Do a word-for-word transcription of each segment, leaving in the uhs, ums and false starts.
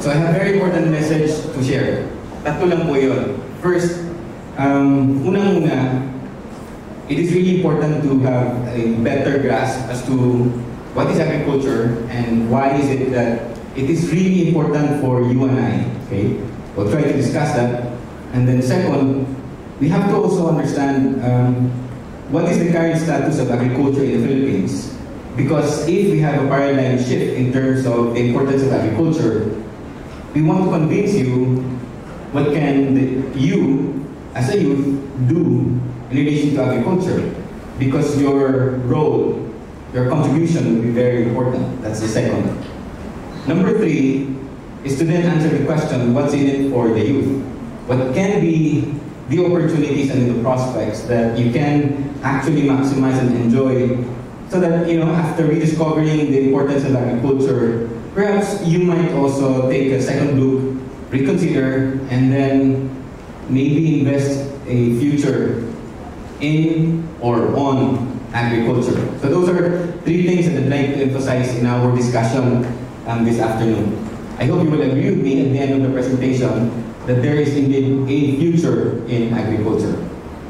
So I have a very important message to share. Tatlo lang po yun. First, um, unang-una, it is really important to have a better grasp as to what is agriculture and why is it that it is really important for you and I. Okay? We'll try to discuss that. And then second, we have to also understand um, what is the current status of agriculture in the Philippines. Because if we have a paradigm shift in terms of the importance of agriculture, we want to convince you what can the, you, as a youth, do in relation to agriculture. Because your role, your contribution will be very important. That's the second. Number three is to then answer the question, what's in it for the youth? What can be the opportunities and the prospects that you can actually maximize and enjoy, so that, you know, after rediscovering the importance of agriculture, perhaps you might also take a second look, reconsider, and then maybe invest a future in or on agriculture. So those are three things that I'd like to emphasize in our discussion um, this afternoon. I hope you will agree with me at the end of the presentation that there is indeed a future in agriculture.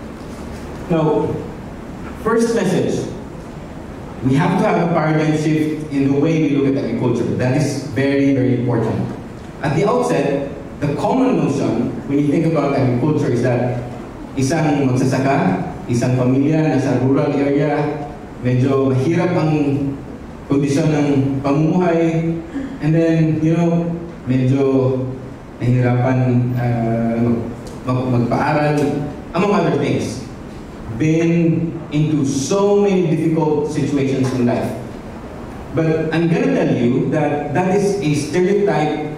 Now, first message, we have to have a paradigm shift in the way we look at agriculture. That is very, very important. At the outset, the common notion when you think about agriculture is that isang magsasaka, isang pamilya nasa rural area, medyo mahirap ang kondisyon ng pamumuhay, and then, you know, medyo nahihirapan uh, mag magpaaral, among other things. Been into so many difficult situations in life. But I'm gonna tell you that that is a stereotype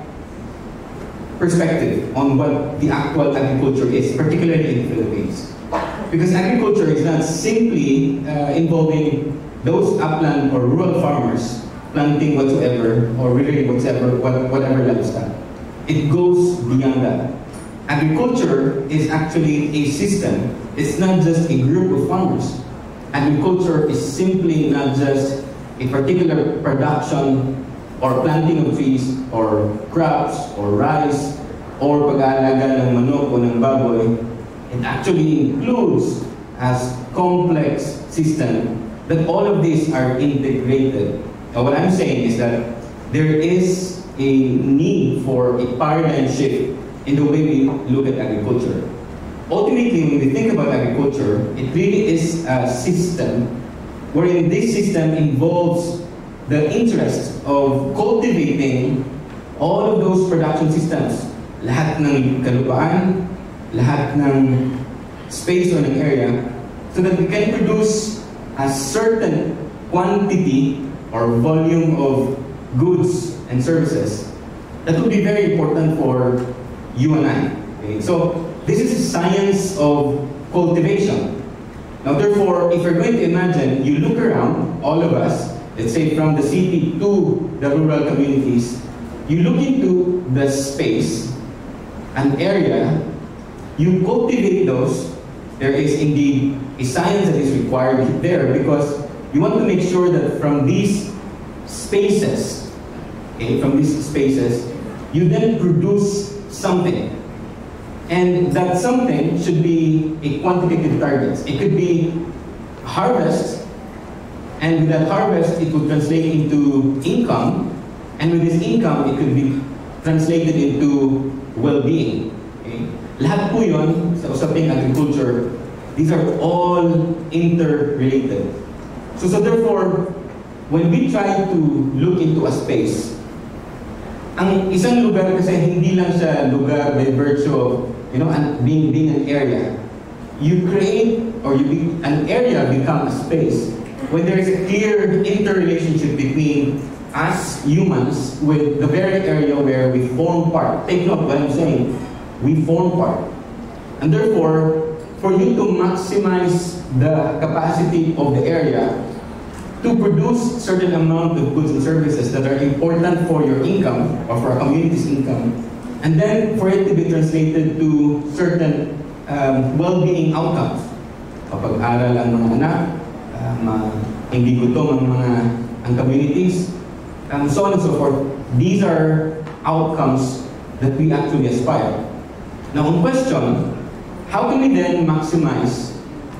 perspective on what the actual agriculture is, particularly in the Philippines. Because agriculture is not simply uh, involving those upland or rural farmers planting whatsoever or rearing whatever, whatever livestock. It goes beyond that. Agriculture is actually a system. It's not just a group of farmers. Agriculture is simply not just a particular production or planting of trees or crops or rice or pag-aalaga ng manok o ng baboy. It actually includes as complex system that all of these are integrated. Now what I'm saying is that there is a need for a paradigm shift in the way we look at agriculture. Ultimately, when we think about agriculture, it really is a system wherein this system involves the interest of cultivating all of those production systems. Lahat ng kalupaan, lahat ng space or ng area, so that we can produce a certain quantity or volume of goods and services that would be very important for you and I. Okay? So this is a science of cultivation. Now therefore, if you're going to imagine, you look around, all of us, let's say from the city to the rural communities, you look into the space, an area, you cultivate those. There is indeed a science that is required there, because you want to make sure that from these spaces, okay, from these spaces, you then produce something. And that something should be a quantitative target. It could be harvest, and with that harvest, it would translate into income, and with this income, it could be translated into well-being. Okay? Lahat po yun sa usaping agriculture, these are all interrelated. So, so therefore, when we try to look into a space, ang isang lugar kasi hindi lang siya lugar by virtue of, you know, an, being, being an area. You create, or you be, an area become a space when there is a clear interrelationship between us humans with the very area where we form part. Take note what I'm saying. We form part. And therefore, for you to maximize the capacity of the area to produce certain amount of goods and services that are important for your income or for a community's income, and then for it to be translated to certain um, well-being outcomes. Kapag-aral ang mga anak, um, hindi gutom ang mga ang communities, um, so on and so forth. These are outcomes that we actually aspire. Now, on question, how can we then maximize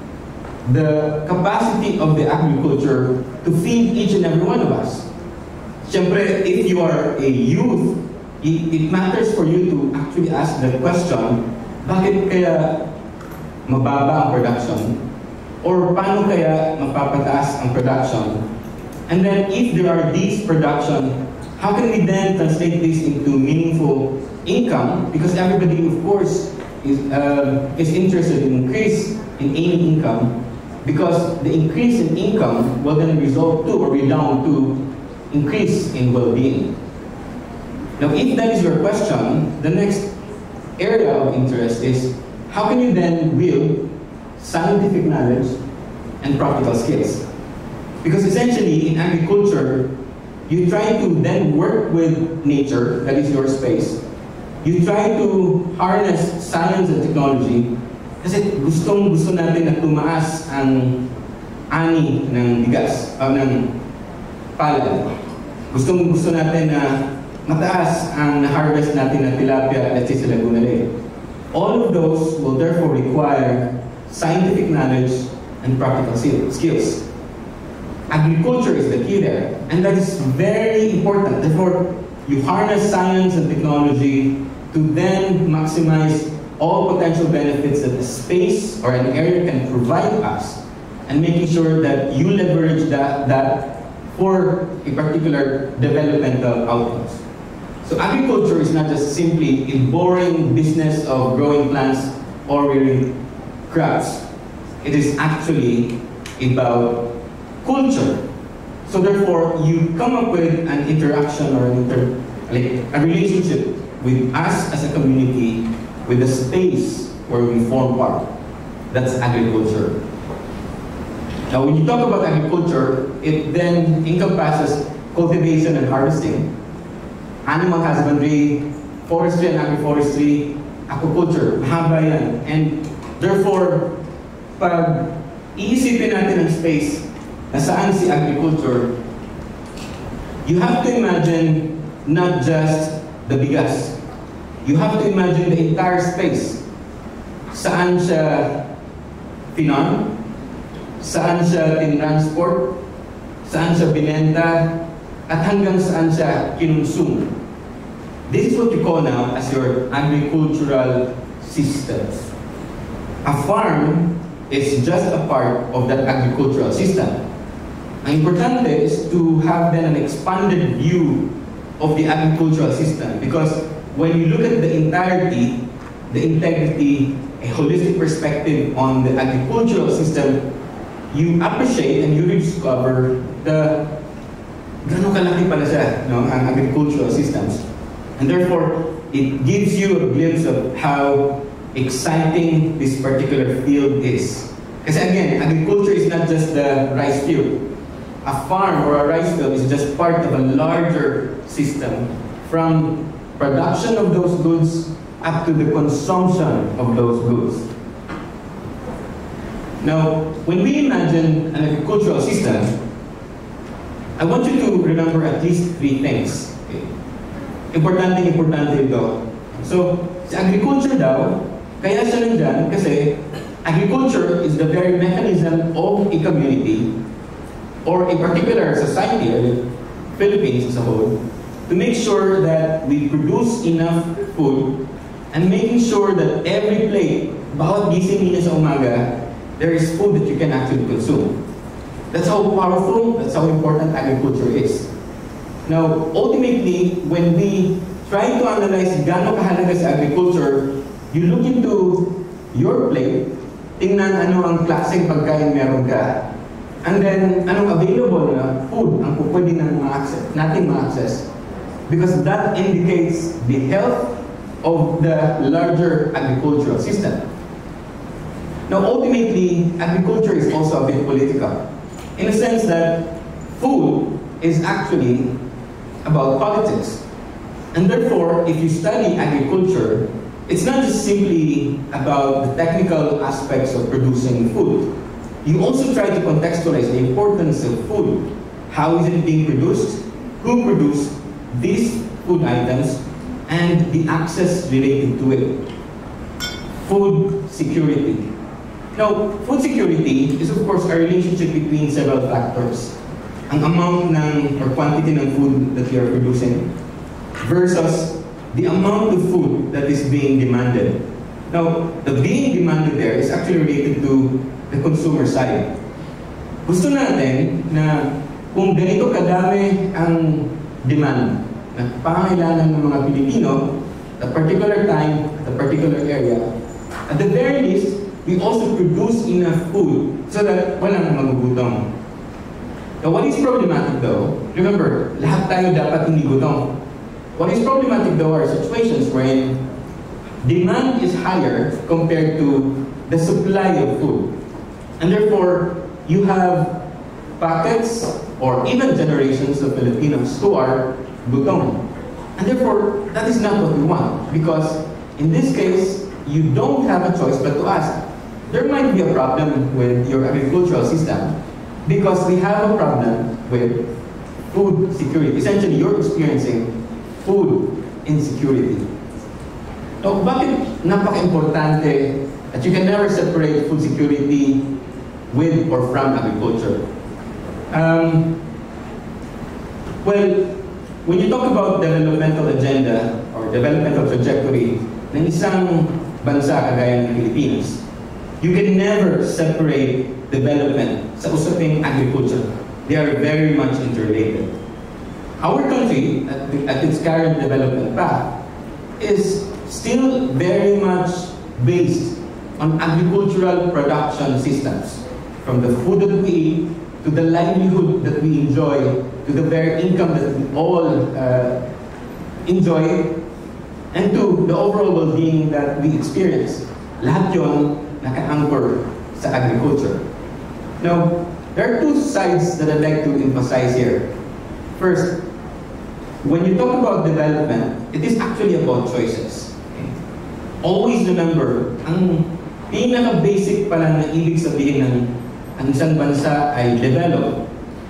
the capacity of the agriculture to feed each and every one of us? Siyempre, if you are a youth, it, it matters for you to actually ask the question, bakit kaya mababa ang production? Or paano kaya mapapataas ang production? And then if there are these production, how can we then translate this into meaningful income? Because everybody, of course, is, uh, is interested in increase in any income, because the increase in income will then result to or redound to increase in well-being. Now, if that is your question, the next area of interest is how can you then build scientific knowledge and practical skills? Because essentially, in agriculture, you try to then work with nature, that is your space. You try to harness science and technology kasi gustong gusto natin na tumaas ang ani ng bigas, o ng palad. Gustong gusto natin na mataas ang na-harvest natin ng tilapia at sa Laguna Lake. All of those will therefore require scientific knowledge and practical skills. Agriculture is the key there, and that is very important. Therefore, you harness science and technology to then maximize all potential benefits that the space or an area can provide us, and making sure that you leverage that, that for a particular developmental outcomes. So agriculture is not just simply a boring business of growing plants or rearing crops. It is actually about culture. So therefore, you come up with an interaction or an inter, like a relationship with us as a community, with the space where we form part. That's agriculture. Now, when you talk about agriculture, it then encompasses cultivation and harvesting, animal husbandry, forestry and agroforestry, aquaculture, mahaba yan. And therefore, pag iisipin natin ang space na saan si agriculture, you have to imagine not just the bigas. You have to imagine the entire space. Saan siya tinan, saan siya tinransport, saan siya binenta, at hanggang saan siya kinonsume. This is what you call now as your agricultural systems. A farm is just a part of that agricultural system. Ang importante is to have then an expanded view of the agricultural system, because when you look at the entirety, the integrity, a holistic perspective on the agricultural system, you appreciate and you rediscover the gano'ng kalaki pala siya, no, ang agricultural systems. And therefore, it gives you a glimpse of how exciting this particular field is. Kasi again, agriculture is not just the rice field. A farm or a rice field is just part of a larger system, from production of those goods up to the consumption of those goods. Now, when we imagine an agricultural system, I want you to remember at least three things. Okay? Importante, importante ito. So, sa agriculture daw, kaya siya nandyan kasi agriculture is the very mechanism of a community or a particular society, or the Philippines as a whole, to make sure that we produce enough food and making sure that every plate, bawat gising niya sa umaga, there is food that you can actually consume. That's how powerful, that's how important agriculture is. Now, ultimately, when we try to analyze gaano kahalaga sa agriculture, you look into your plate, tingnan ano ang klaseng pagkain meron ka, and then anong available na food ang pwede nang ma-access, natin ma-access. Because that indicates the health of the larger agricultural system. Now, ultimately, agriculture is also a bit political, in a sense that food is actually about politics. And therefore, if you study agriculture, it's not just simply about the technical aspects of producing food. You also try to contextualize the importance of food. How is it being produced? Who produced these food items? and the access related to it. Food security. Now, food security is of course a relationship between several factors. Ang amount ng, or quantity ng food that we are producing versus the amount of food that is being demanded. Now, the being demanded there is actually related to the consumer side. Gusto natin na kung ganito kadami ang demand na pangangailangan ng mga Pilipino at a particular time, at a particular area, at the very least, we also produce enough food so that walang magugutom. Now, what is problematic though, remember, lahat tayo dapat hindi gutom. What is problematic though are situations wherein demand is higher compared to the supply of food. And therefore, you have pockets or even generations of Filipinos who are gutom. And therefore, that is not what we want. Because in this case, you don't have a choice but to ask. There might be a problem with your agricultural system because we have a problem with food security. Essentially, you're experiencing food insecurity. So, bakit napaka-importante that you can never separate food security with or from agriculture? Um, well, when you talk about developmental agenda or developmental trajectory ng isang bansa kagaya ng Pilipinas, you can never separate development sa usaping agriculture. They are very much interrelated. Our country, at, the, at its current development path, is still very much based on agricultural production systems. From the food that we eat, to the livelihood that we enjoy, to the very income that we all uh, enjoy, and to the overall well-being that we experience. Lahat yun naka-anchor sa agriculture. Now, there are two sides that I'd like to emphasize here. First, when you talk about development, it is actually about choices. Okay? Always remember, ang pinaka-basic pala na ibig sabihin ng ang isang bansa ay develop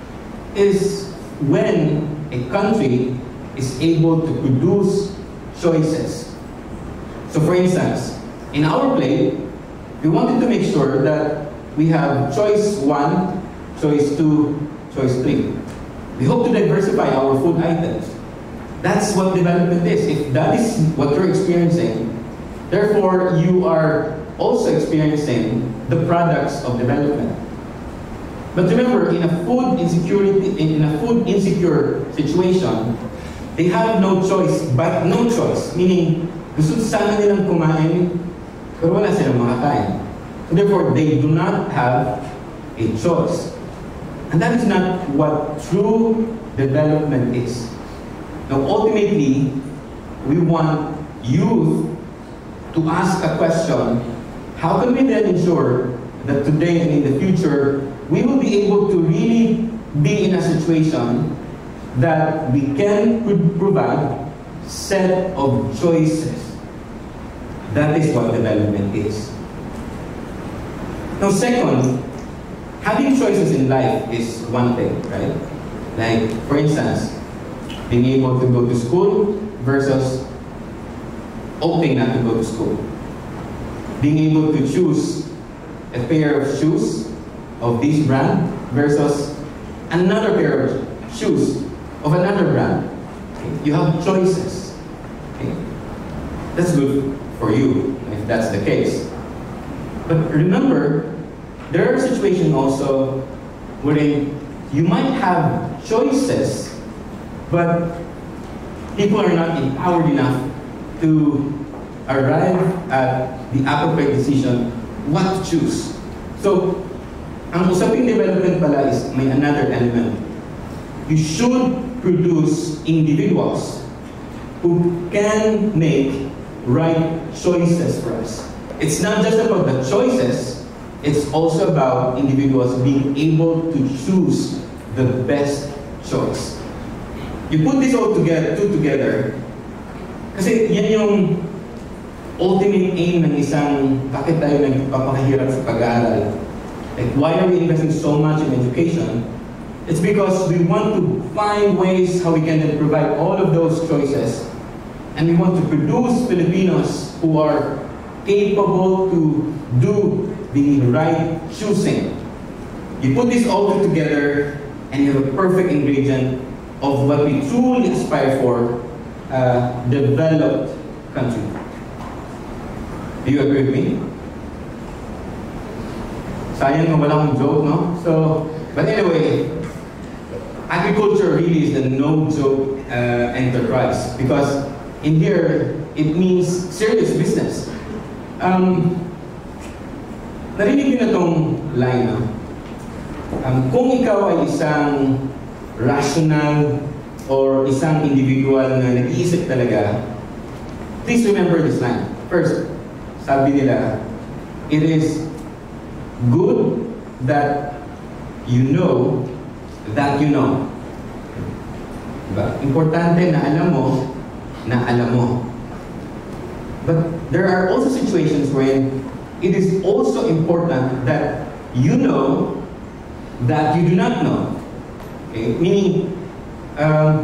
is when a country is able to produce choices. So for instance, in our plate, we wanted to make sure that we have choice one, choice two, choice three. We hope to diversify our food items. That's what development is. If that is what you're experiencing, therefore you are also experiencing the products of development. But remember, in a food insecurity, in a food insecure situation, they have no choice, but no choice. Meaning, gusto sana nilang kumain, pero wala silang makakain. So therefore, they do not have a choice. And that is not what true development is. Now, ultimately, we want youth to ask a question, how can we then ensure that today and in the future, we will be able to really be in a situation that we can provide set of choices. That is what development is. Now, second, having choices in life is one thing, right? Like, for instance, being able to go to school versus opting not to go to school. Being able to choose a pair of shoes of this brand versus another pair of shoes of another brand. Okay? You have choices. Okay? That's good for you, if that's the case. But remember, there are situations also wherein you might have choices, but people are not empowered enough to arrive at the appropriate decision what to choose. So, ang usaping development pala is may another element. You should produce individuals who can make right choices for us. It's not just about the choices, it's also about individuals being able to choose the best choice. You put this all together, two together, kasi yan yung ultimate aim ng isang bakit tayo nagpapakahirap sa pag-aaral. Like, why are we investing so much in education? It's because we want to find ways how we can then provide all of those choices and we want to produce Filipinos who are capable to do the right choosing. You put this all together and you have a perfect ingredient of what we truly aspire for, a developed country. Do you agree with me? Sayang na wala akong joke, no? So, but anyway, agriculture really is a no-joke uh, enterprise because in here, it means serious business. Um, narinig niyo na tong line, no? Um, kung ikaw ay isang rational or isang individual na nag-iisip talaga, please remember this line. First, sabi nila, it is good that you know that you know. Diba? Importante na alam mo na alam mo. But there are also situations wherein it is also important that you know that you do not know. Okay? Meaning, um,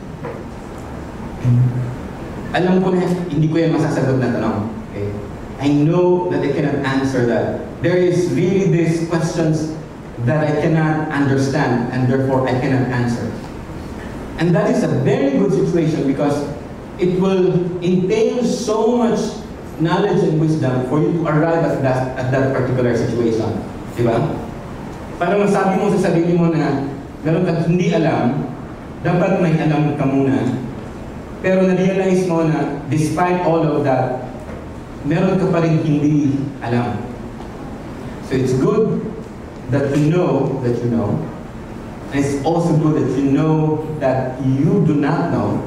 alam ko na hindi ko yan masasagot na tanong. Okay? I know that I cannot answer that. There is really these questions that I cannot understand and therefore I cannot answer. And that is a very good situation because it will entail so much knowledge and wisdom for you to arrive at that, at that particular situation. Diba? Parang masabi mo sa sarili mo na meron ka hindi alam, dapat may alam ka muna. Pero na-realize mo na despite all of that, meron ka pa rin hindi alam. So it's good that you know that you know. And it's also good that you know that you do not know.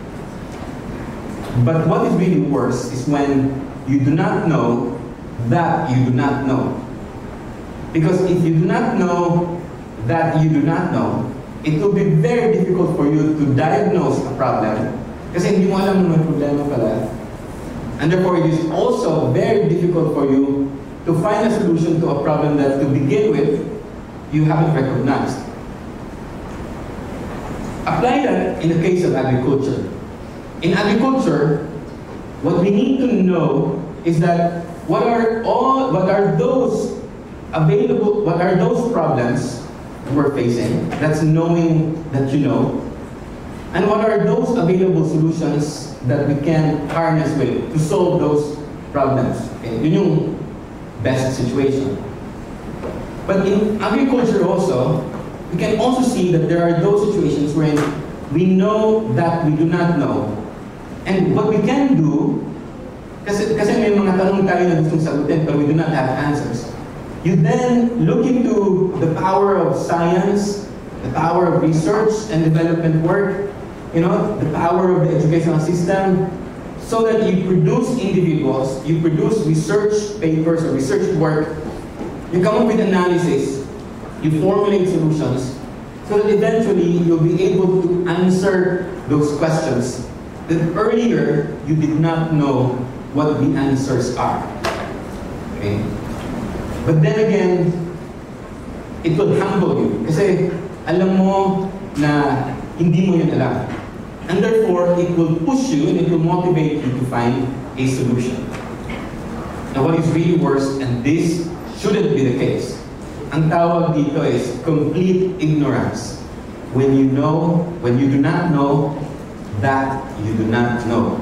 But what is really worse is when you do not know that you do not know. Because if you do not know that you do not know, it will be very difficult for you to diagnose a problem. Kasi hindi mo alam na may problema pala. And therefore, it is also very difficult for you to find a solution to a problem that, to begin with, you haven't recognized. Apply that in the case of agriculture. In agriculture, what we need to know is that what are all, what are those available, what are those problems we're facing? That's knowing that you know. And what are those available solutions that we can harness with to solve those problems? Okay? Yun yung best situation. But in agriculture also, we can also see that there are those situations where we know that we do not know. And what we can do, kasi, kasi may mga tanong tayo na gustong sagutin pero we do not have answers. You then look into the power of science, the power of research and development work, you know, the power of the educational system, so that you produce individuals, you produce research papers or research work, you come up with analysis, you formulate solutions, so that eventually you'll be able to answer those questions that earlier you did not know what the answers are. Okay? But then again, it will humble you. Kasi alam mo na hindi mo yun alam. And therefore, it will push you and it will motivate you to find a solution. Now what is really worse, and this shouldn't be the case, ang tawag dito is complete ignorance. When you know, when you do not know that you do not know.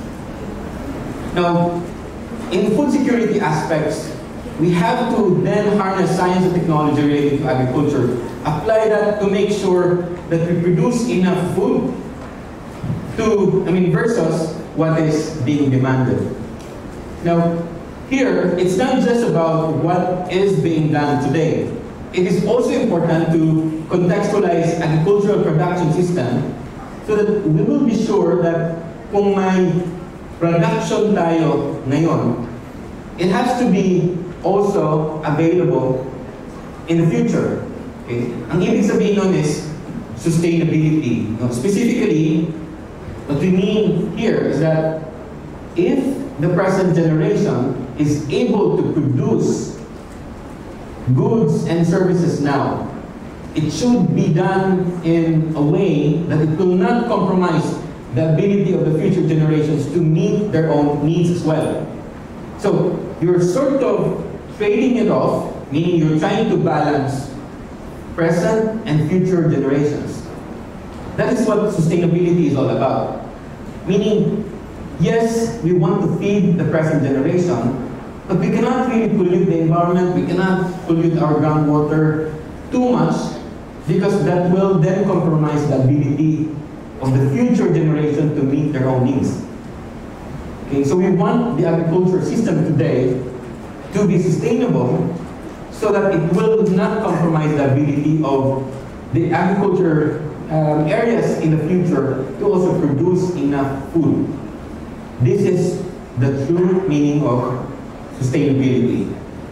Now, in food security aspects, we have to then harness science and technology related to agriculture, apply that to make sure that we produce enough food to, I mean, versus what is being demanded. Now, here, it's not just about what is being done today. It is also important to contextualize agricultural production system so that we will be sure that kung may production tayo ngayon, it has to be also available in the future. Okay? Ang ibig sabihin nun is sustainability. No? Specifically, what we mean here is that if the present generation is able to produce goods and services now, it should be done in a way that it will not compromise the ability of the future generations to meet their own needs as well. So you're sort of trading it off, meaning you're trying to balance present and future generations. That is what sustainability is all about. Meaning, yes, we want to feed the present generation, but we cannot really pollute the environment, we cannot pollute our groundwater too much, because that will then compromise the ability of the future generation to meet their own needs. Okay, so we want the agriculture system today to be sustainable so that it will not compromise the ability of the agriculture um, areas in the future to also produce enough food. This is the true meaning of sustainability.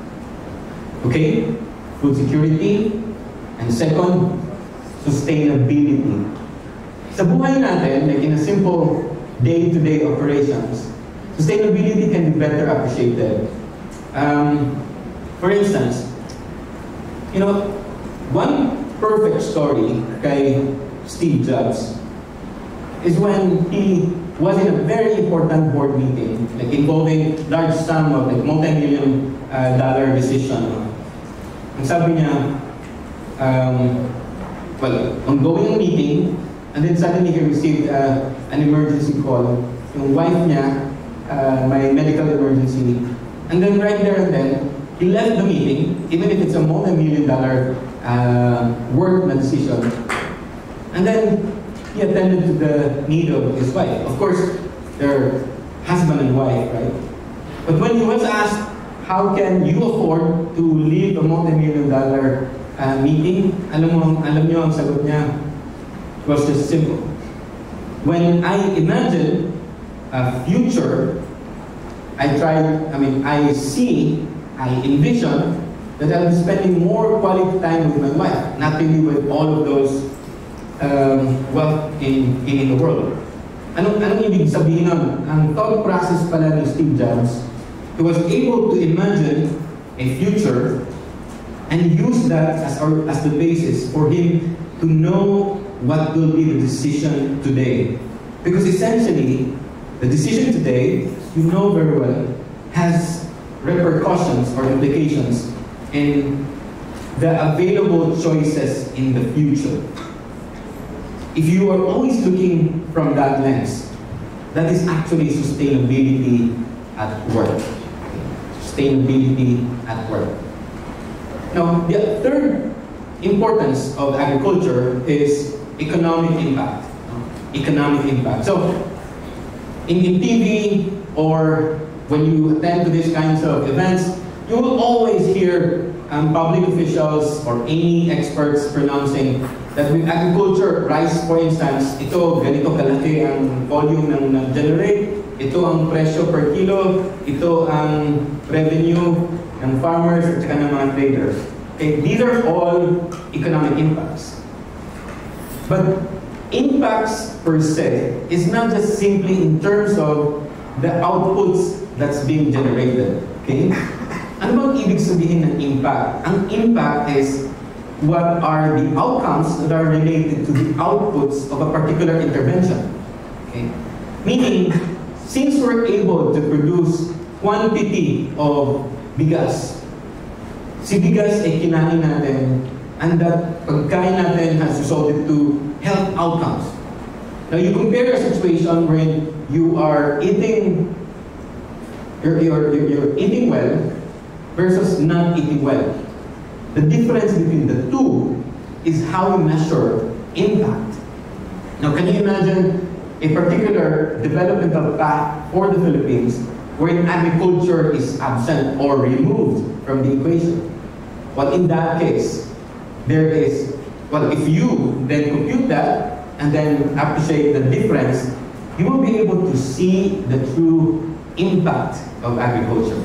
Okay? Food security, and second, sustainability. Sa buhay natin, like in a simple day-to-day operations, sustainability can be better appreciated. Um, for instance, you know, one perfect story kay Steve Jobs is when he was in a very important board meeting, like involving large sum of like multi-million uh, dollar decision. Ang sabi niya, um, well, ongoing meeting, and then suddenly he received uh, an emergency call. Yung wife niya, uh, may medical emergency. And then right there and then, he left the meeting, even if it's a multi-million dollar uh, work na decision. And then, he attended to the need of his wife. Of course, they're husband and wife, right? But when he was asked, how can you afford to leave a multi-million dollar uh, meeting, alam mo, alam niyo ang sagot niya, it was just simple. When I imagine a future, I try, I mean, I see, I envision that I'll be spending more quality time with my wife, not really with all of those um, wealth in, in the world. Anong, anong ibig sabihin nun? Ang thought process pala ni Steve Jobs, he was able to imagine a future and use that as, our, as the basis for him to know what will be the decision today. Because essentially, the decision today, you know very well, has repercussions or implications in the available choices in the future. If you are always looking from that lens, that is actually sustainability at work. Sustainability at work. Now, the third importance of agriculture is economic impact. Economic impact. So, in, in T V or when you attend to these kinds of events, you will always hear um, public officials or any experts pronouncing that with agriculture, rice for instance, ito, ganito kalaki ang volume ng nag-generate, ito ang presyo per kilo, ito ang revenue ng farmers at saka ng mga traders. Okay, these are all economic impacts. But impacts per se is not just simply in terms of the outputs that's being generated. Okay? Ano bang ibig sabihin ng impact? Ang impact is what are the outcomes that are related to the outputs of a particular intervention. Okay? Meaning, since we're able to produce quantity of bigas, si bigas ay kinain natin, and that pagkain natin has resulted to health outcomes. Now, you compare a situation wherein you are eating, you're, you're, you're, you're eating well versus not eating well. The difference between the two is how we measure impact. Now, can you imagine a particular developmental path for the Philippines wherein agriculture is absent or removed from the equation? Well, in that case, there is, well, if you then compute that and then appreciate the difference, you will be able to see the true impact of agriculture.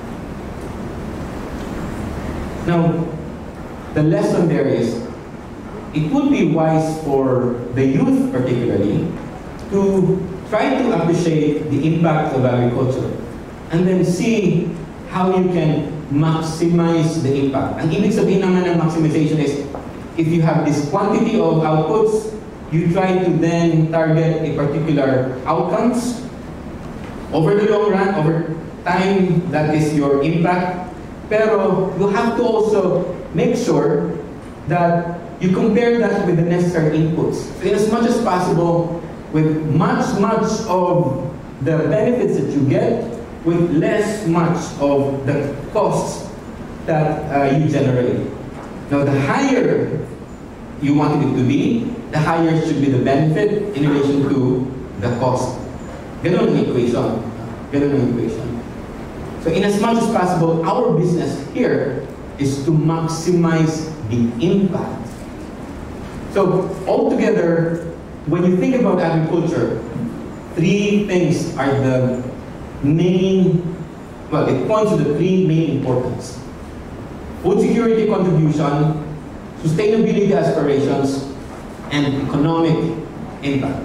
Now, the lesson there is, it would be wise for the youth particularly to try to appreciate the impact of agriculture and then see how you can maximize the impact. Ang ibig sabihin naman ng maximization is, if you have this quantity of outputs, you try to then target a particular outcomes. Over the long run, over time, that is your impact. Pero you have to also make sure that you compare that with the necessary inputs. So in as much as possible, with much, much of the benefits that you get, with less much of the costs that uh, you generate. Now, the higher you want it to be, the higher should be the benefit in relation to the cost. Ganun ang equation. Ganun ang equation. So in as much as possible, our business here is to maximize the impact. So altogether, when you think about agriculture, three things are the main, well, it points to the three main importance. Food security contribution, sustainability aspirations, and economic impact.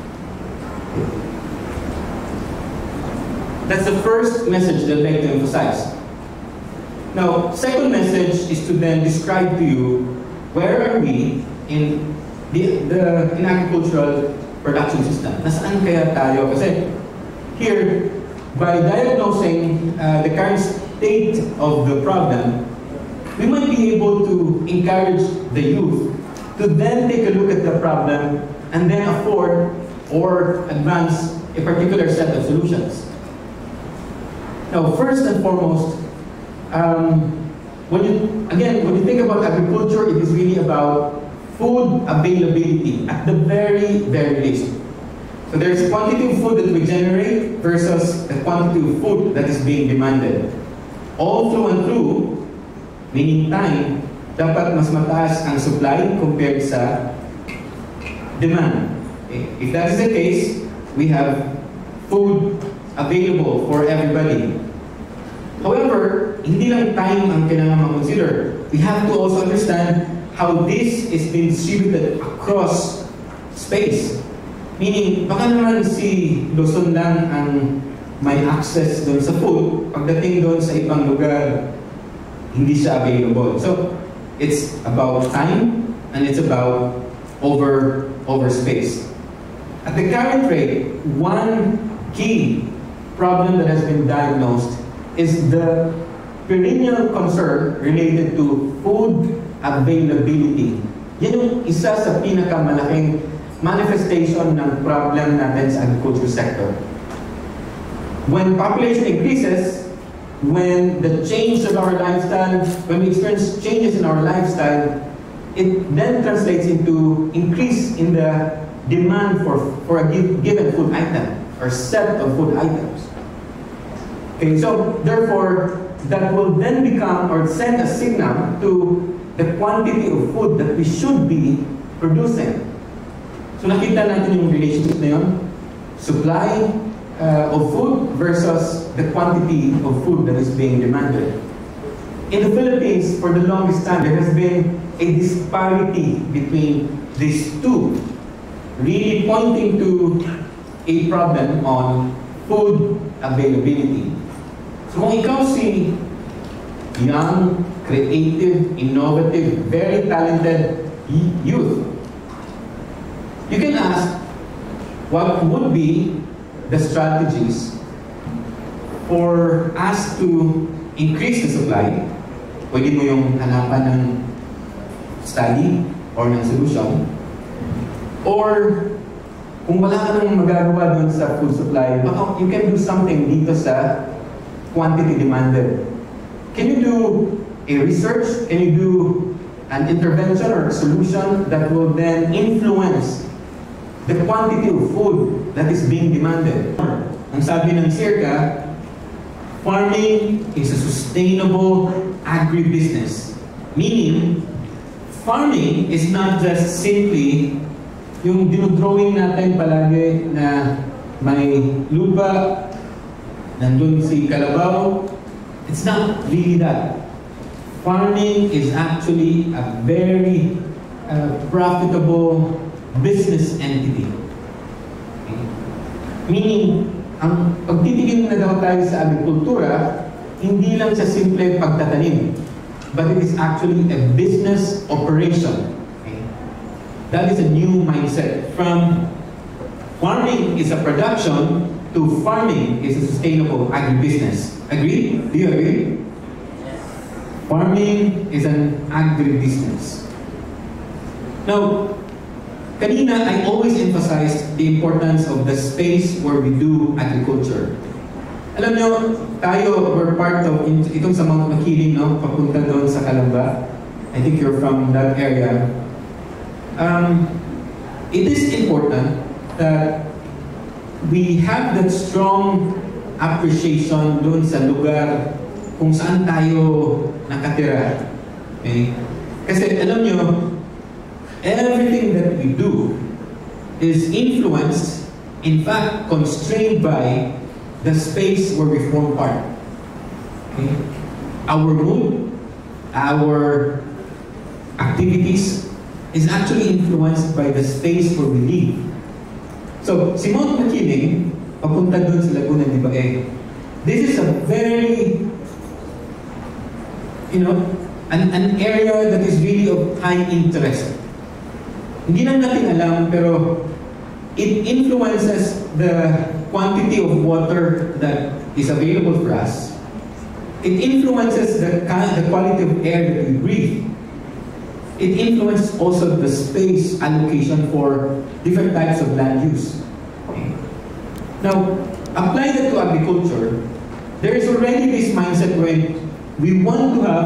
That's the first message that I'd like to emphasize. Now, second message is to then describe to you where are we in the, the in agricultural production system. Nasaan kaya tayo? Kasi here, by diagnosing uh, the current state of the problem, we might be able to encourage the youth to then take a look at the problem and then afford or advance a particular set of solutions. Now, first and foremost, um, when you, again, when you think about agriculture, it is really about food availability at the very, very least. So there's a quantity of food that we generate versus the quantity of food that is being demanded. All through and through, meaning time, dapat mas mataas ang supply compared sa demand. Okay. If that is the case, we have food available for everybody. However, hindi lang time ang kailangan ma-consider. We have to also understand how this is being distributed across space. Meaning, baka naman si Luzon lang ang may access doon sa food, pagdating doon sa ibang lugar, hindi siya available. So, it's about time and it's about over, over space. At the current rate, one key problem that has been diagnosed is the perennial concern related to food availability. Yan yung isa sa pinakamalaking manifestation ng problem natin sa agriculture sector. When population increases, when the change of our lifestyle, when we experience changes in our lifestyle, it then translates into increase in the demand for, for a given food item or set of food items. Okay, so therefore, that will then become or send a signal to the quantity of food that we should be producing. So nakita natin yung relationship na yun. Supply uh, of food versus the quantity of food that is being demanded. In the Philippines, for the longest time, there has been a disparity between these two, really pointing to a problem on food availability. So kung ikaw si young, creative, innovative, very talented youth, you can ask what would be the strategies for us to increase the supply. Pwede mo yung hanapan ng study or ng solution. Or kung wala ka nang magagawa dun sa food supply, baka you can do something dito sa quantity demanded. Can you do a research? Can you do an intervention or a solution that will then influence the quantity of food that is being demanded? Ang sabi ng CIRCA, farming is a sustainable agribusiness. Meaning, farming is not just simply yung dinodrawing natin palagi na may lupa, nandun si Kalabaw. It's not really that. Farming is actually a very uh, profitable business entity. Okay? Meaning, ang pagtitigin na daw tayo sa agrikultura, hindi lang sa simple pagtatanim, but it is actually a business operation. Okay? that is a new mindset. From farming is a production to farming is a sustainable agribusiness. Agree? Do you agree? Farming is an agribusiness. Now, kanina, I always emphasized the importance of the space where we do agriculture. Alam nyo, tayo, we're part of, itong sa Mount Makiling, no? Papunta doon sa Calamba. I think you're from that area. Um, it is important that we have that strong appreciation doon sa lugar kung saan tayo nakatira. Okay? Kasi alam nyo, everything that we do is influenced, in fact, constrained by the space where we form part. Okay? Our mood, our activities is actually influenced by the space where we live. So, si Mount Makiling, papunta doon sa Laguna de Bae, this is a very, you know, an, an area that is really of high interest. Hindi lang natin alam, pero it influences the quantity of water that is available for us. It influences the, the quality of air that we breathe. It influences also the space allocation for different types of land use. Okay. Now, apply that to agriculture. There is already this mindset wherein we want to have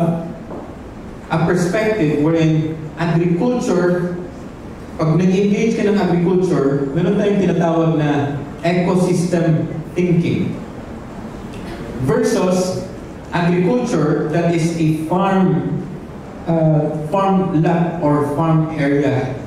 a perspective wherein agriculture, pag nag-engage ka ng agriculture, meron tayong tinatawag na ecosystem thinking versus agriculture that is a farm uh, farm lot or farm area.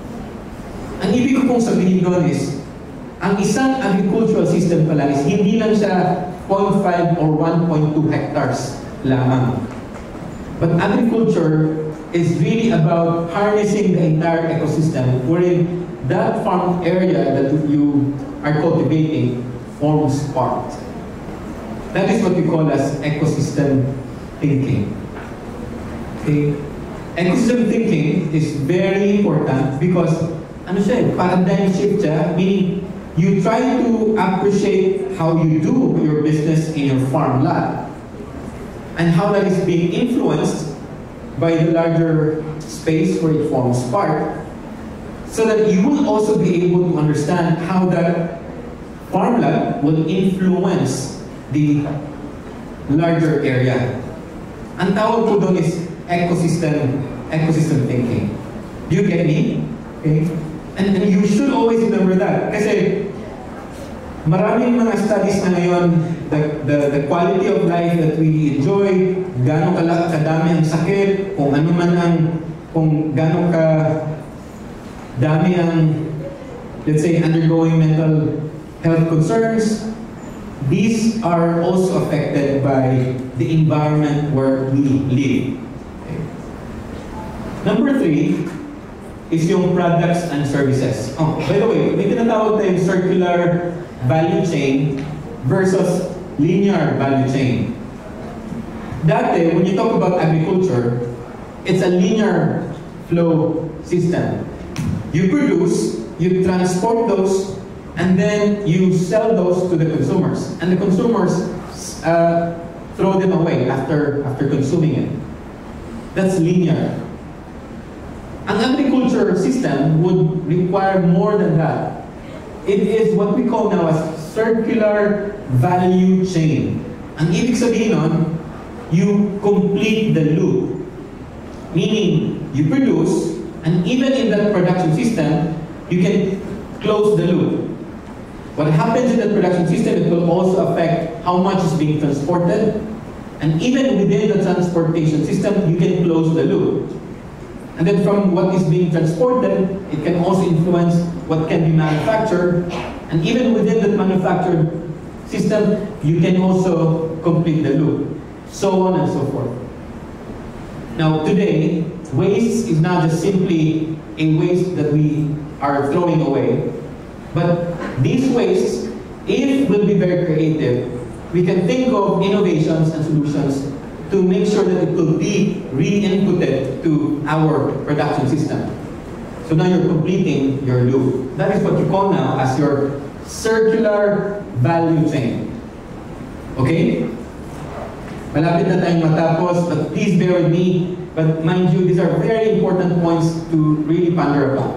Ang ibig ko pong sabihin doon is, ang isang agricultural system pala is hindi lang siya zero point five or one point two hectares lamang. But agriculture is really about harnessing the entire ecosystem wherein that farm area that you are cultivating forms part. That is what we call as ecosystem thinking. Okay? Ecosystem thinking is very important because ano siya, paradigm shift siya, meaning you try to appreciate how you do your business in your farm lot and how that is being influenced by the larger space where it forms part, so that you will also be able to understand how that farmland will influence the larger area. Ang tawag ko doon is ecosystem, ecosystem thinking. Do you get me? Okay? And, and you should always remember that. Kasi maraming mga studies na ngayon, the, the, the quality of life that we enjoy, gano'ng kadami ang sakit, kung ano man ang, kung gano'ng ka dami ang, let's say, undergoing mental health concerns, these are also affected by the environment where we live. Okay. Number three is yung products and services. Oh, by the way, may tinatawag tayong circular value chain versus linear value chain. Dati, when you talk about agriculture, it's a linear flow system. You produce, you transport those, and then you sell those to the consumers. And the consumers uh, throw them away after, after consuming it. That's linear. An agriculture system would require more than that. It is what we call now as circular value chain. Ang ibig sabihin nun, you complete the loop. Meaning, you produce, and even in that production system, you can close the loop. What happens in that production system, it will also affect how much is being transported, and even within the transportation system, you can close the loop. And then from what is being transported, it can also influence what can be manufactured, and even within that manufactured system, you can also complete the loop, so on and so forth. Now today, waste is not just simply a waste that we are throwing away, but these wastes, if we'll be very creative, we can think of innovations and solutions to make sure that it will be re-inputted to our production system. So now you're completing your loop. That is what you call now as your circular value chain. Okay? Malapit na tayong matapos, but please bear with me. But mind you, these are very important points to really ponder upon.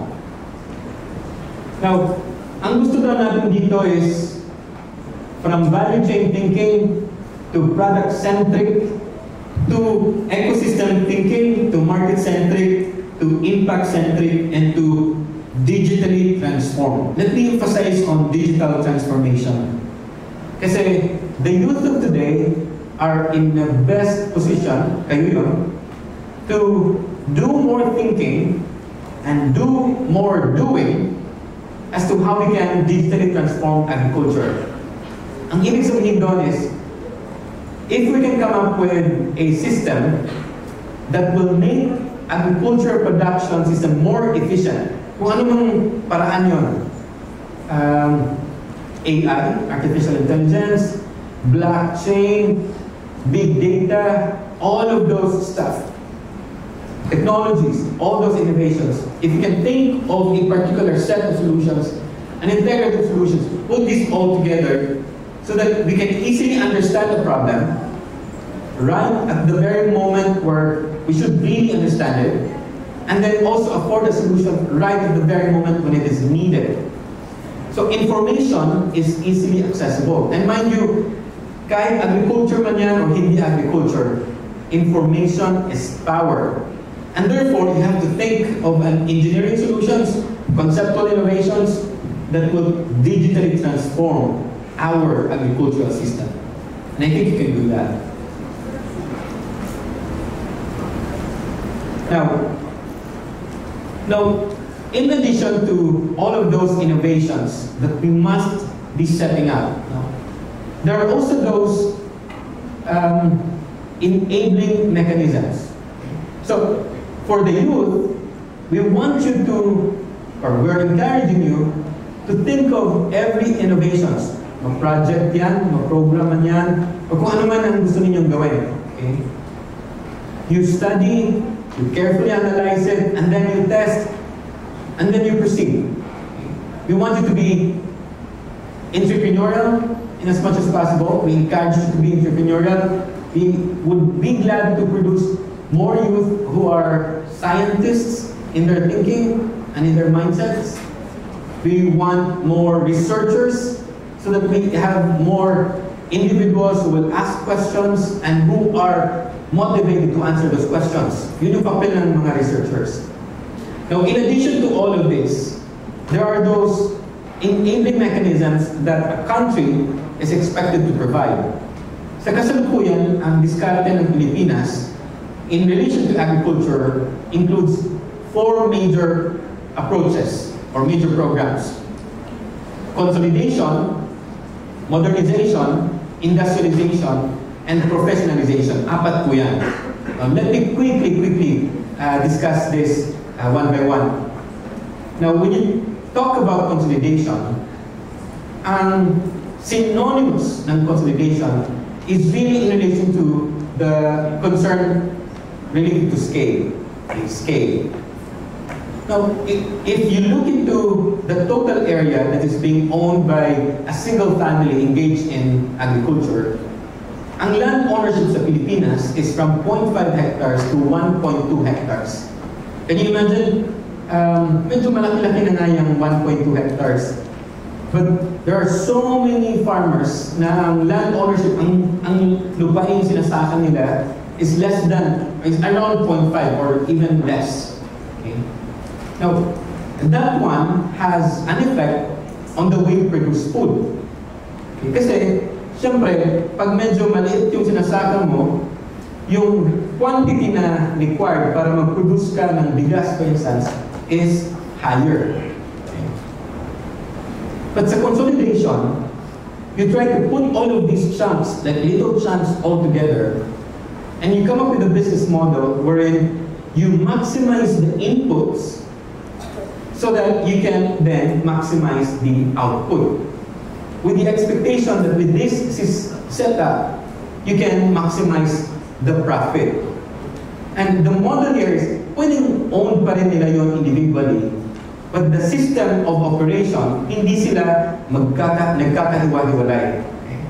Now, ang gusto daw natin dito is from value chain thinking to product-centric to ecosystem thinking to market-centric to impact-centric and to digitally transform. Let me emphasize on digital transformation. Kasi the youth of today are in the best position, kayo yun, to do more thinking and do more doing as to how we can digitally transform agriculture. Ang ibig sabihin doon is, if we can come up with a system that will make agriculture production system more efficient, kung ano mang paraan yun, um, A I, artificial intelligence, blockchain, big data, all of those stuff, technologies, all those innovations, if you can think of a particular set of solutions, an integrated solutions, put this all together so that we can easily understand the problem right at the very moment where we should really understand it, and then also afford a solution right at the very moment when it is needed. So information is easily accessible. And mind you, kahit agriculture man yan or hindi agriculture, information is power. And therefore, you have to think of an engineering solutions, conceptual innovations that will digitally transform our agricultural system. And I think you can do that. Now, now, in addition to all of those innovations that we must be setting up, there are also those um, enabling mechanisms. So, for the youth, we want you to, or we're encouraging you, to think of every innovations. Mag-project yan, mag-program man yan, o kung ano man ang gusto ninyong gawin. Okay? You study, you carefully analyze it, and then you test, and then you proceed. We want you to be entrepreneurial in as much as possible. We encourage you to be entrepreneurial. We would be glad to produce more youth who are scientists in their thinking and in their mindsets. We want more researchers so that we have more individuals who will ask questions and who are motivated to answer those questions. Yun yung papel ng mga researchers. Now, in addition to all of this, there are those enabling mechanisms that a country is expected to provide. Sa kasalukuyan, ang diskarte ng Pilipinas in relation to agriculture includes four major approaches or major programs. Consolidation, modernization, industrialization, and professionalization. Apat po yan. Um, let me quickly, quickly uh, discuss this uh, one by one. Now, when you talk about consolidation, ang synonymous ng consolidation is really in relation to the concern related to scale. Okay, scale. Now, if, if you look into the total area that is being owned by a single family engaged in agriculture, ang land ownership sa Pilipinas is from zero point five hectares to one point two hectares. Can you imagine? Um, medyo malaki-laki na nga yung one point two hectares. But there are so many farmers na ang land ownership, ang, ang lupain sinasaka nila is less than, is around zero point five or even less. Okay? Now, that one has an effect on the way we produce food. Okay? Kasi, siyempre, pag medyo maliit yung sinasaka mo, yung quantity na required para mag-produce ka ng bigas, for instance, is higher. Okay. But sa consolidation, you try to put all of these chunks, like little chunks all together, and you come up with a business model wherein you maximize the inputs so that you can then maximize the output. With the expectation that with this setup, you can maximize the profit. And the model here is pwedeng owned pa rin nila yon individually. But the system of operation, hindi sila magkaka, nagkakahiwa-hiwalay.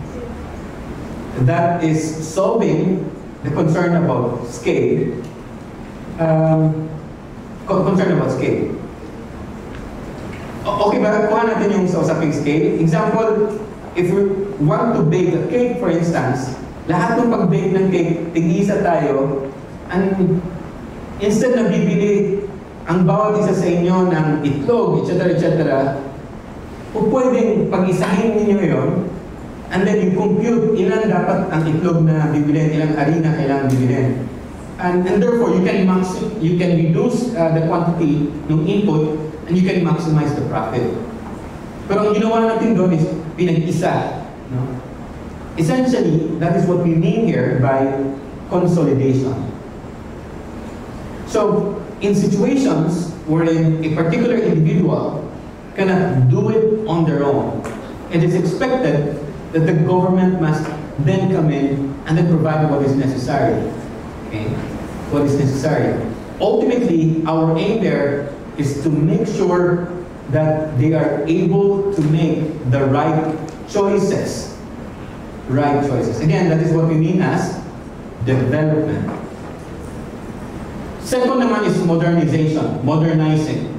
That is solving the concern about scale. Um, concern about scale. O okay ba? Kuha natin yung sa usaping scale. Example, if we want to bake a cake, for instance, lahat ng pag-bake ng cake, tig-isa tayo, and instead na bibili ang bawat isa sa inyo ng itlog, et cetera, et cetera, o pwedeng pag-isahin ninyo yon, and then you compute ilan dapat ang itlog na bibilhin, ilang harina kailangan bibilhin. And, and therefore, you can max, you can reduce uh, the quantity ng input, and you can maximize the profit. Pero ang ginawa natin doon is pinag-isa. No? Essentially, that is what we mean here by consolidation. So, in situations wherein a particular individual cannot do it on their own, it is expected that the government must then come in and then provide what is necessary. Okay? What is necessary. Ultimately, our aim there is to make sure that they are able to make the right choices. Right choices. Again, that is what we mean as development. Second naman is modernization, modernizing.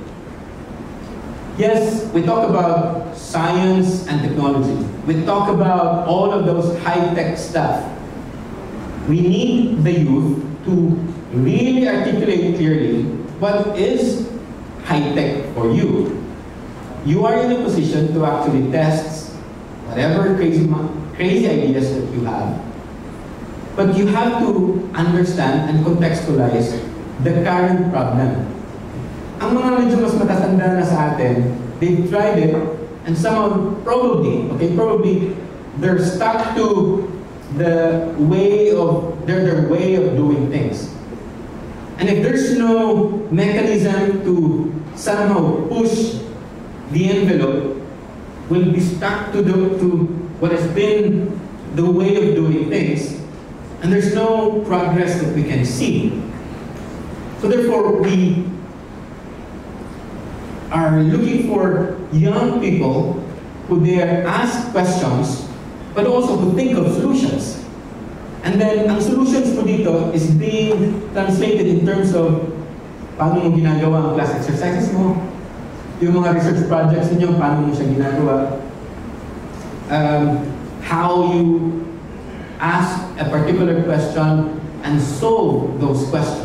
Yes, we talk about science and technology. We talk about all of those high-tech stuff. We need the youth to really articulate clearly what is high-tech for you. You are in a position to actually test whatever crazy, crazy ideas that you have. But you have to understand and contextualize the current problem. Ang mga medyo mas matatanda na sa atin, they've tried it, and somehow, probably, okay, probably, they're stuck to the way of, their, their way of doing things. And if there's no mechanism to somehow push the envelope, we'll be stuck to, the, to what has been the way of doing things, and there's no progress that we can see. So therefore, we are looking for young people who dare ask questions, but also who think of solutions. And then, ang solutions po dito is being translated in terms of paano mo ginagawa ang class exercises mo, yung mga research projects ninyo, paano mo siya ginagawa, um, how you ask a particular question and solve those questions.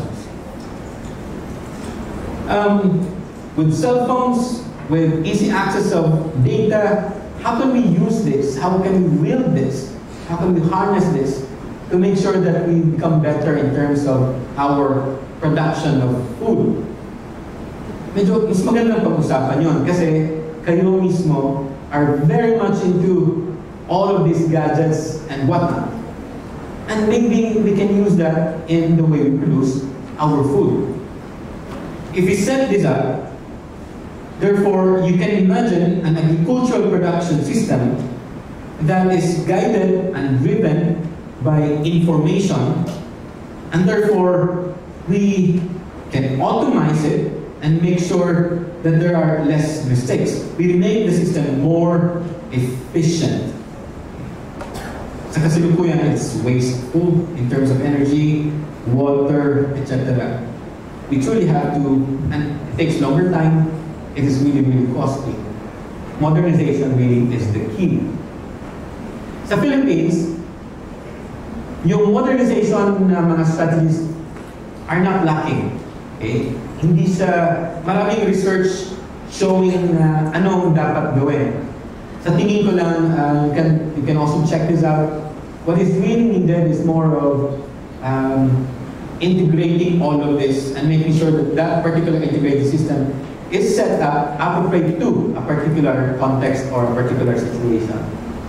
Um, with cell phones, with easy access of data, how can we use this? How can we wield this? How can we harness this to make sure that we become better in terms of our production of food? Medyo mas magandang pag-usapan yun kasi kayo mismo are very much into all of these gadgets and whatnot. And maybe we can use that in the way we produce our food. If we set this up, therefore, you can imagine an agricultural production system that is guided and driven by information, and therefore, we can optimize it and make sure that there are less mistakes. We make the system more efficient. Sa kasalukuyan, it's wasteful in terms of energy, water, et cetera. We truly have to, and it takes longer time, it is really, really costly. Modernization really is the key. Sa Philippines, yung modernization na mga strategies are not lacking. Okay? Hindi siya, maraming research showing na ano ang dapat gawin. Sa tingin ko lang, uh, you, can, you can also check this out. What is really needed is more of um, integrating all of this and making sure that that particular integrated system is set up appropriate to a particular context or a particular situation.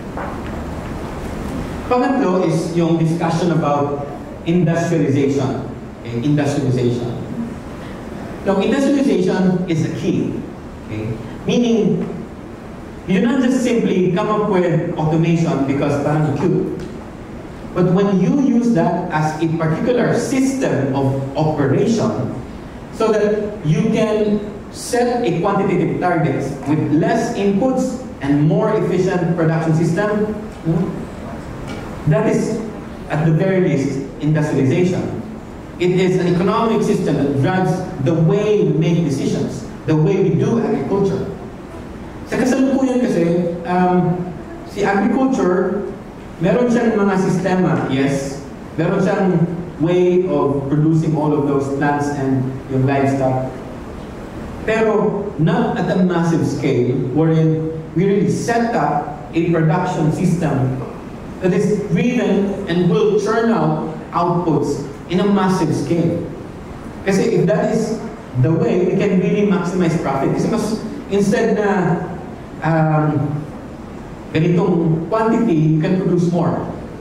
Pangatlo is yung discussion about industrialization. Okay? Industrialization. Now, industrialization is a key. Okay? Meaning, you do not just simply come up with automation because parang cute. But when you use that as a particular system of operation, so that you can set a quantitative targets with less inputs and more efficient production system. That is, at the very least, industrialization. It is an economic system that drives the way we make decisions, the way we do agriculture. Sa kasalukuyan kasi, um, si agriculture, meron siyang mga sistema, yes. Meron siyang way of producing all of those plants and yung livestock. Pero not at a massive scale, wherein we really set up a production system that is driven and will churn out outputs in a massive scale. Kasi if that is the way, we can really maximize profit. Kasi mas, instead na um, ganitong quantity, you can produce more.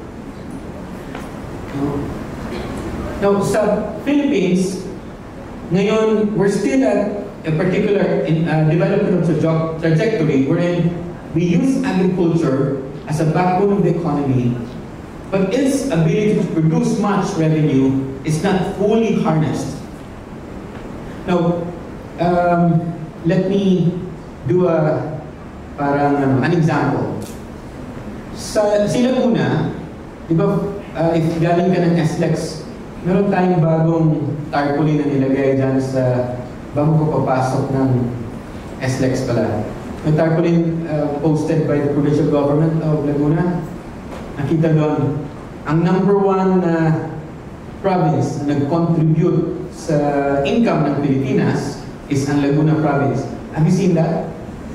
Now, sa Philippines, ngayon, we're still at a particular in, uh, development traje trajectory wherein we use agriculture as a backbone of the economy, but its ability to produce much revenue is not fully harnessed. Now, um, let me do a parang um, an example. Sa Laguna, di ba, uh, if galing ka ng S L E X, meron tayong bagong tarpaulin na nilagay dyan sa bago ko papasok ng S L E X pala. May tarpaulin uh, posted by the provincial government of Laguna. Nakita doon, ang number one na uh, province na nag-contribute sa income ng Pilipinas is ang Laguna province. Have you seen that?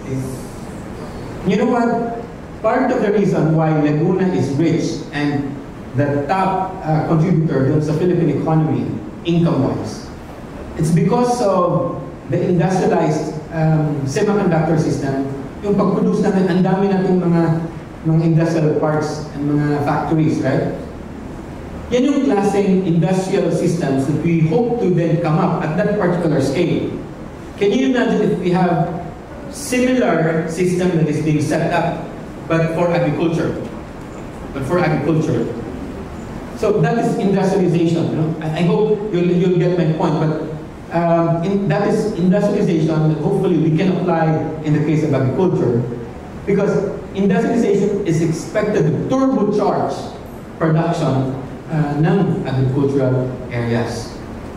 You know what? Part of the reason why Laguna is rich and the top uh, contributor sa Philippine economy, income-wise, it's because of the industrialized um, semiconductor system. Yung pag-produce natin, ang dami nating mga, mga industrial parts and mga factories, right? Yan yung klaseng industrial systems that we hope to then come up at that particular scale. Can you imagine if we have similar system that is being set up, but for agriculture? But for agriculture. So that is industrialization. You know? I, I hope you'll, you'll get my point, but Um, in, that is industrialization that hopefully we can apply in the case of agriculture, because industrialization is expected to turbocharge production uh, ng agricultural areas.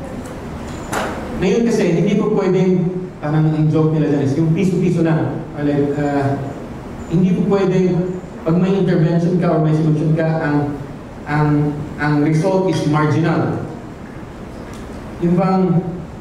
Ngayon kasi, hindi po pwedeng, parang ang joke nila dyan is yung piso-piso lang. Or like, uh, hindi po pwedeng, pag may intervention ka or may solution ka, ang, ang, ang result is marginal. Yung bang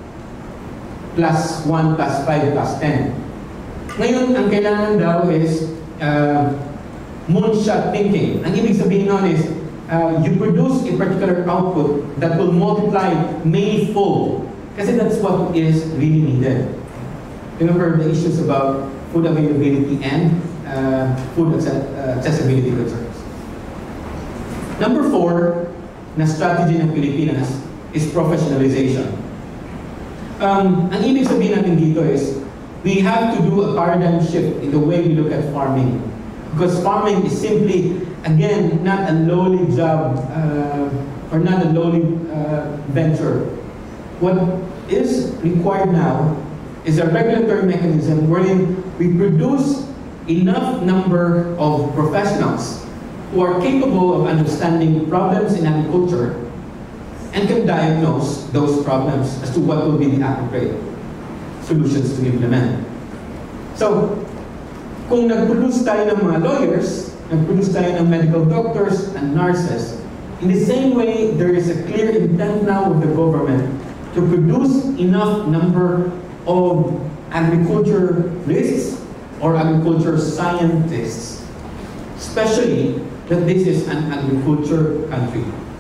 plus one, plus five, plus ten. Ngayon, ang kailangan daw is uh, moonshot thinking. Ang ibig sabihin nun is, uh, you produce a particular output that will multiply many-fold. Kasi that's what is really needed. Remember the issues about food availability and uh, food accessibility concerns. Number four, na strategy ng Pilipinas is professionalization. Um, ang ibig sabihin natin dito is, we have to do a paradigm shift in the way we look at farming. Because farming is simply, again, not a lowly job, uh, or not a lowly uh, venture. What is required now is a regulatory mechanism wherein we produce enough number of professionals who are capable of understanding problems in agriculture and can diagnose those problems as to what will be the appropriate solutions to implement. So, kung nag-produce tayo ng mga lawyers, nag-produce tayo ng medical doctors and nurses, in the same way, there is a clear intent now of the government to produce enough number of agriculture risks or agriculture scientists, especially that this is an agriculture country.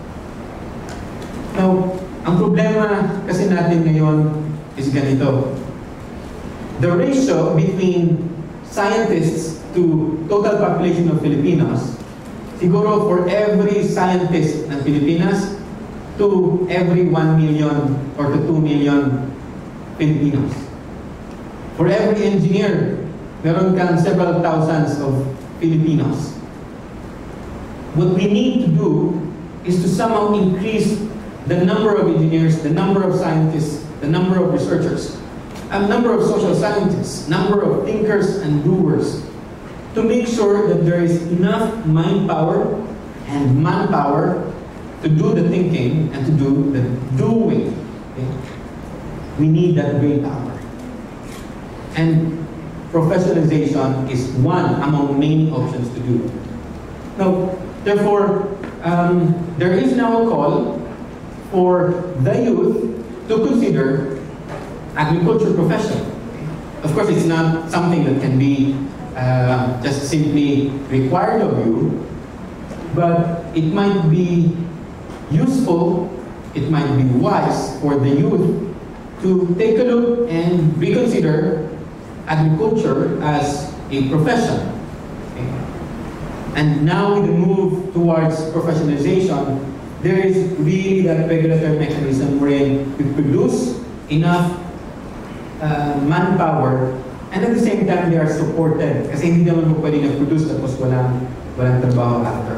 Now, ang problema kasi natin ngayon is ganito. The ratio between scientists to total population of Filipinos, siguro for every scientist ng Pilipinas to every one million or to two million Filipinos. For every engineer, meron kang several thousands of Filipinos. What we need to do is to somehow increase the number of engineers, the number of scientists the number of researchers, a number of social scientists, number of thinkers and doers, to make sure that there is enough mind power and manpower to do the thinking and to do the doing. Okay? We need that brain power. And professionalization is one among many options to do. Now, therefore, um, there is now a call for the youth to consider agriculture profession. Of course, it's not something that can be uh, just simply required of you, but it might be useful, it might be wise for the youth to take a look and reconsider agriculture as a profession. Okay? And now with the move towards professionalization, there is really that regulatory mechanism wherein we produce enough uh, manpower, and at the same time they are supported. Kasi hindi naman mo pwede na-produce tapos walang, walang trabaho after.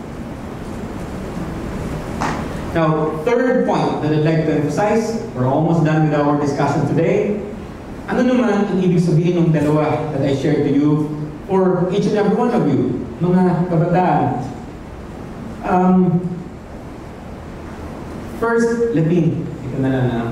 Now, third point that I'd like to emphasize, we're almost done with our discussion today. Ano naman ang ibig sabihin ng dalawa that I shared to you for each and every one of you, mga kabataan? Um, first, let me, ito na lang na.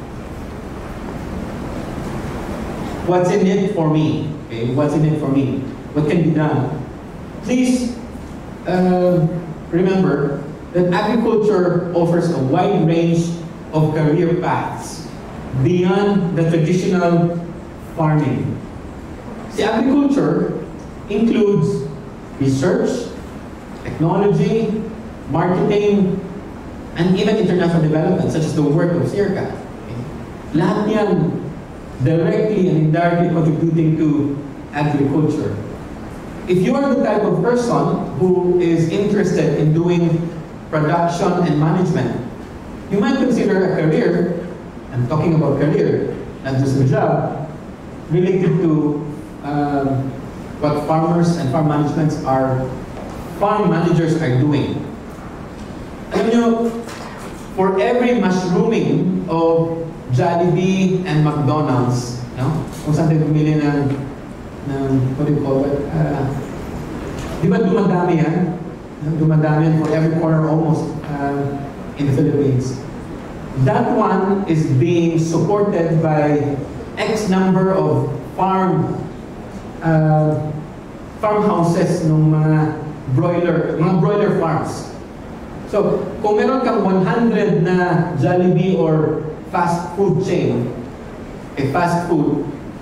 What's in it for me? Okay, what's in it for me? What can be done? Please uh, remember that agriculture offers a wide range of career paths beyond the traditional farming. See, agriculture includes research, technology, marketing, and even international development, such as the work of CIRCA. Okay? Lahat yan directly and indirectly contributing to agriculture. If you are the type of person who is interested in doing production and management, you might consider a career, I'm talking about career, not just a job, related to um, what farmers and farm managements are, farm managers are doing. Alam nyo, for every mushrooming of Jollibee and McDonald's, no? Kung saan tayo bumili ng, ng, what do you call it? Uh, di ba dumadami yan? Dumadami yan for every corner almost uh, in the Philippines. That one is being supported by X number of farm uh, farmhouses ng mga broiler, mga broiler farms. So, kung meron kang one hundred na Jollibee or fast food chain, eh, fast food,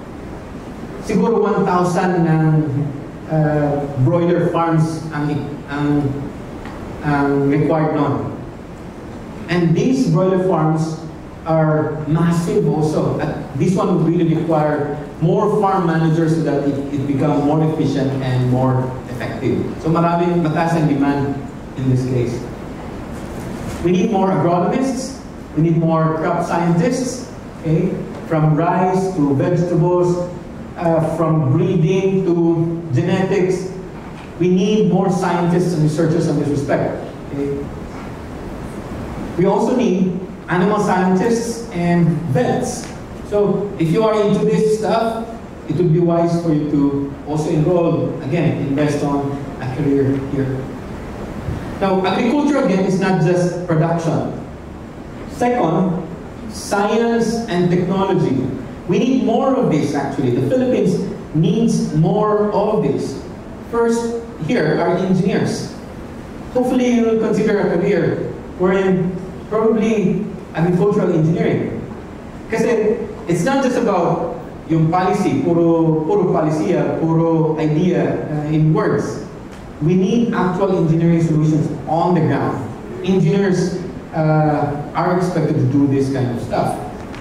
siguro one thousand ng uh, broiler farms ang, ang, ang required nun. And these broiler farms are massive also. At this one would really require more farm managers so that it, it becomes more efficient and more effective. So maraming mataas ang demand in this case. We need more agronomists. We need more crop scientists, okay? From rice to vegetables, uh, from breeding to genetics. We need more scientists and researchers in this respect. Okay? We also need animal scientists and vets. So if you are into this stuff, it would be wise for you to also enroll, again, invest on a career here. Now, agriculture, again, is not just production. Second, science and technology. We need more of this, actually. The Philippines needs more of this. First, here are engineers. Hopefully, you will consider a career wherein probably agricultural engineering. Kasi it's not just about yung policy, puro, puro palisiya, puro idea uh, in words. We need actual engineering solutions on the ground. Engineers uh, are expected to do this kind of stuff.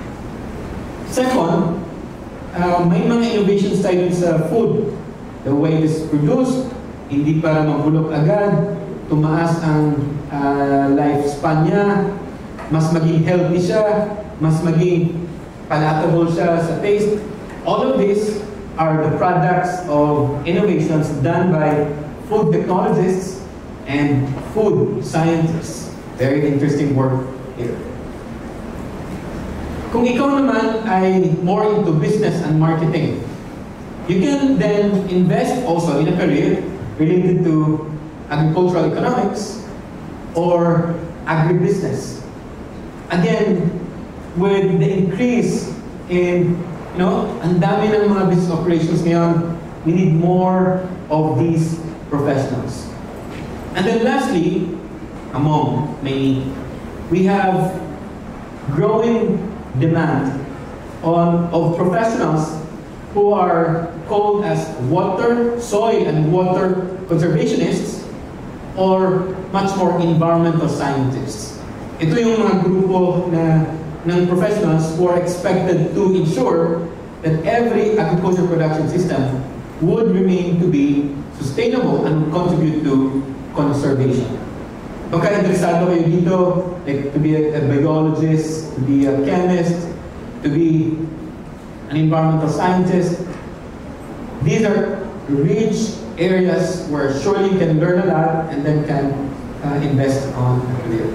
Second, uh, may mga innovations tayo sa food. The way it is produced, hindi para mabulok agad, tumaas ang uh, lifespan niya, mas maging healthy siya, mas maging palatable siya sa taste. All of these are the products of innovations done by food technologists and food scientists. Very interesting work here. Kung ikaw naman ay more into business and marketing, you can then invest also in a career related to agricultural economics or agribusiness. Again, with the increase in, you know, ang dami ng mga business operations ngayon, we need more of these professionals. And then lastly, among many, we have growing demand on of professionals who are called as water, soil, and water conservationists, or much more environmental scientists. Ito yung mga grupo na ng professionals who are expected to ensure that every agriculture production system would remain to be sustainable and contribute to conservation. Baka interesado kayo dito, like to be a, a biologist, to be a chemist, to be an environmental scientist. These are rich areas where surely you can learn a lot and then can uh, invest on a career.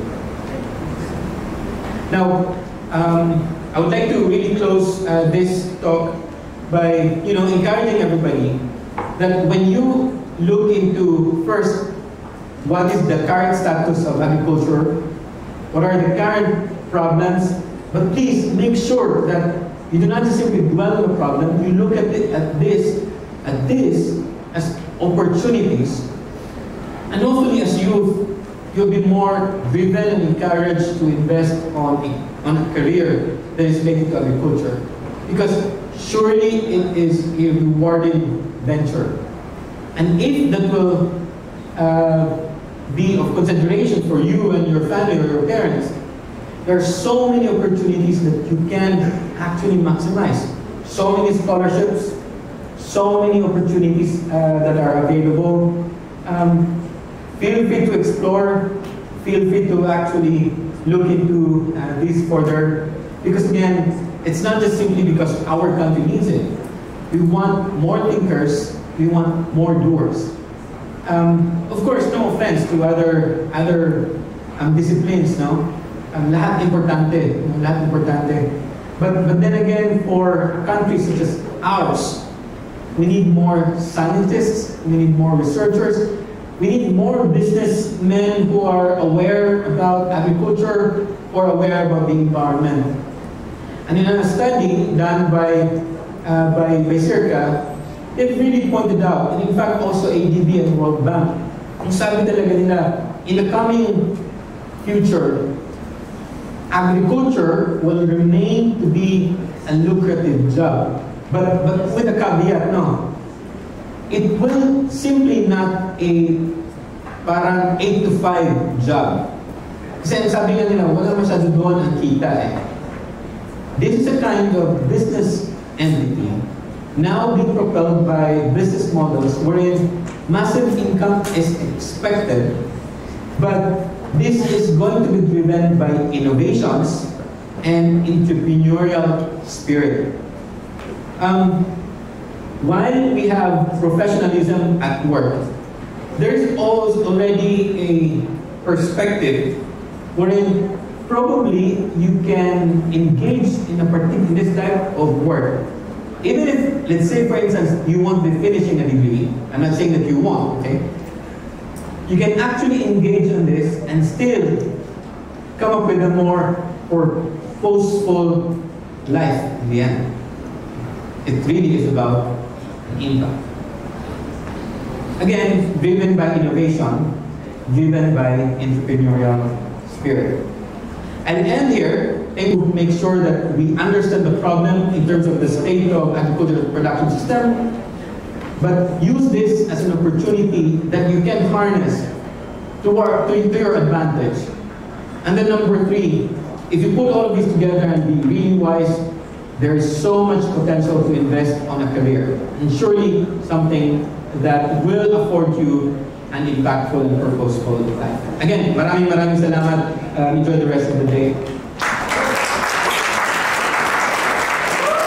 Now, um, I would like to really close uh, this talk by, you know, encouraging everybody that when you look into first what is the current status of agriculture, what are the current problems, but please make sure that you do not just simply dwell on the problem, you look at, it, at this at this as opportunities. And hopefully as youth, you'll be more driven and encouraged to invest on a, on a career that is related to agriculture. Because surely it is a rewarding venture. And if that will uh, be of consideration for you and your family or your parents, there are so many opportunities that you can actually maximize. So many scholarships, so many opportunities uh, that are available. Um, feel free to explore, feel free to actually look into uh, these further, because again, it's not just simply because our country needs it. We want more thinkers, we want more doers. Um, of course, no offense to other other um, disciplines, no? Um, lahat importante, no? lahat importante. But but then again, for countries such as ours, we need more scientists, we need more researchers, we need more businessmen who are aware about agriculture or aware about the environment. And in a study done by uh, by by Circa, it really pointed out, and in fact also A D B and World Bank, kung sabi talaga nila, in the coming future, agriculture will remain to be a lucrative job. But, but with a caveat, no. It will simply not a parang eight to five job. Kasi sabi nga nila, wala masyado doon ang kita eh. This is a kind of business entity now being propelled by business models wherein massive income is expected, but this is going to be driven by innovations and entrepreneurial spirit. Um, while we have professionalism at work, there's also already a perspective wherein probably you can engage in a particular this type of work. Even if, let's say for instance, you won't be finishing a degree, I'm not saying that you won't, okay? You can actually engage in this and still come up with a more purposeful life in the end. It really is about income. Again, driven by innovation, driven by entrepreneurial spirit. I'll end here and make sure that we understand the problem in terms of the state of agricultural production system, but use this as an opportunity that you can harness to, our, to, to your advantage. And then number three, if you put all of these together and be really wise, there is so much potential to invest on a career, and surely something that will afford you an impactful and purposeful life. Again, maraming maraming salamat. Uh, enjoy the rest of the day.